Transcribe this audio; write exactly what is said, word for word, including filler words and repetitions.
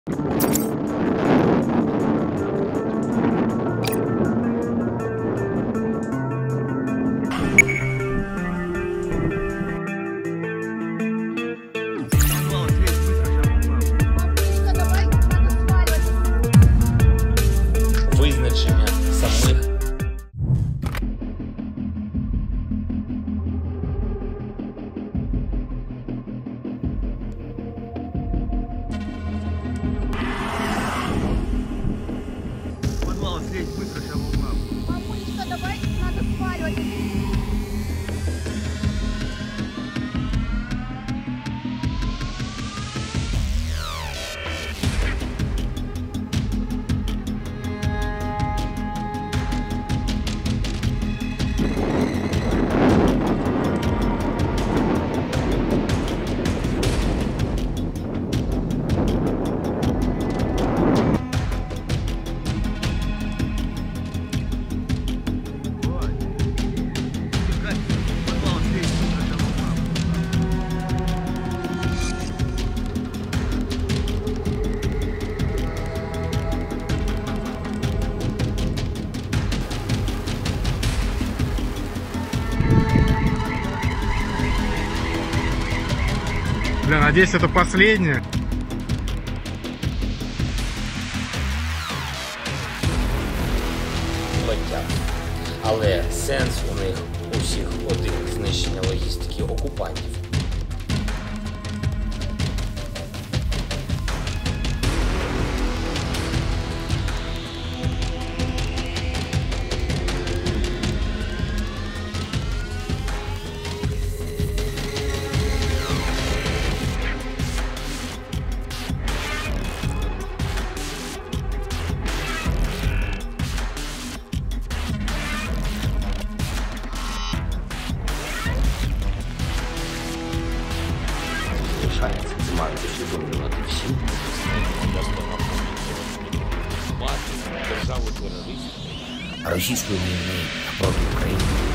Визначення самих Мамулечка, давай, надо спаривать. Бля, надеюсь, это последнее. баття. Але сенс у них усіх один – знищення логістики окупантів. Займаються усвідомлювати всім. Російської війни проти України.